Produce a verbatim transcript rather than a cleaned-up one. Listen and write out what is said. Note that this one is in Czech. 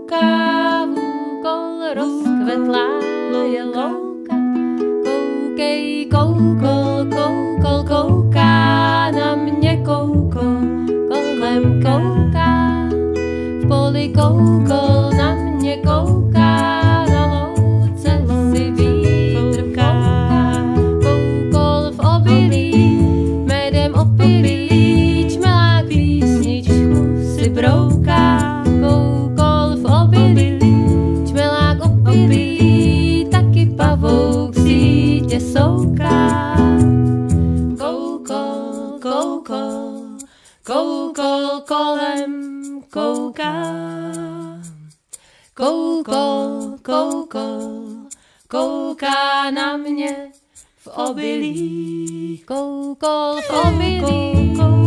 kouká, úkol rozkvetlá je louka. Koukej, koukol, koukol, kouká na mě, koukol, kolem kouká. V poli koukol, na mě kouká, na louce si vítr kouká. Koukol v obilí, medem opilí, čmelák písničku si brouká. Koukol v obilí, čmelák opilí, taky pavouk sítě souká. Koukol, koukol, koukol kolem kouká. Koukol, koukol, kouká na mě v obilí. Koukol v obilí,